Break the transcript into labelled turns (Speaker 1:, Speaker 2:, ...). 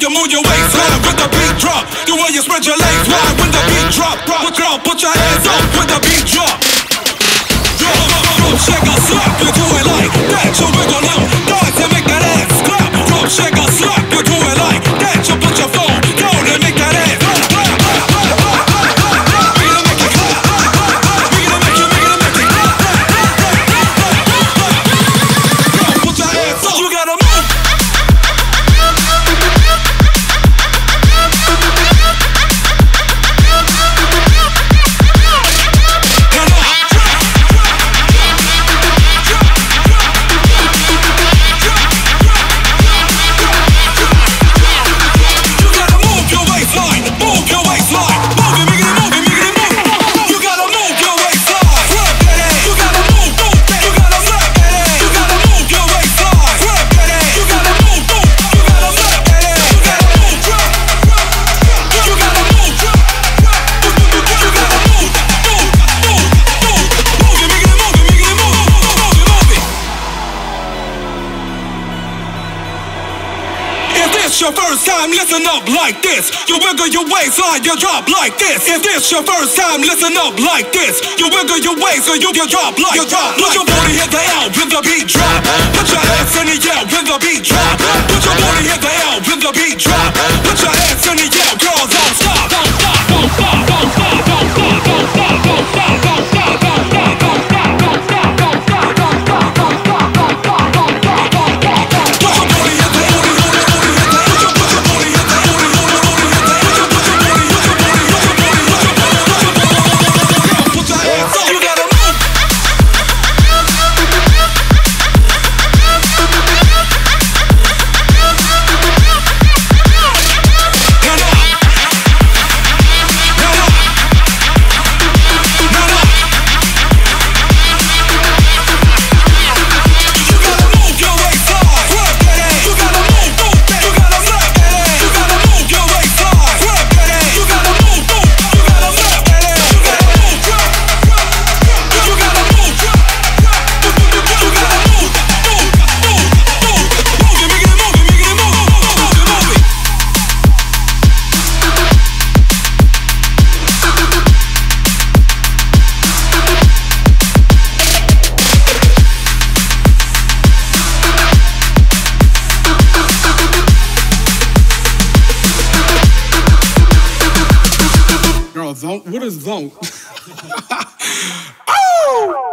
Speaker 1: you move your waistline with the beat drop. The way you spread your legs wide when the beat drop. Put your hands up when the beat drop. Drop, shake a slap, you do it like that. You wiggle now, dance and make that ass clap. Drop, shake a slap, you do it like that. You put your phone down and make that ass clap. Your first time, listen up like this. You wiggle your waistline, you drop like this. If this your first time, listen up like this. You wiggle your waist, so you can drop like you drop. Put your booty hit the L when the beat drop. Put your hands in the L when the beat drop. Put your booty hit the L when the beat drop. Put your hands in the L, girls don't stop. Don't stop, don't stop, don't stop, don't stop, don't stop, don't stop, don't stop, don't stop, don't stop, don't stop, don't stop, don't stop, don't stop, don't stop, don't stop, don't stop. Put your booty hit the L.
Speaker 2: Zonk? What is zonk? Oh!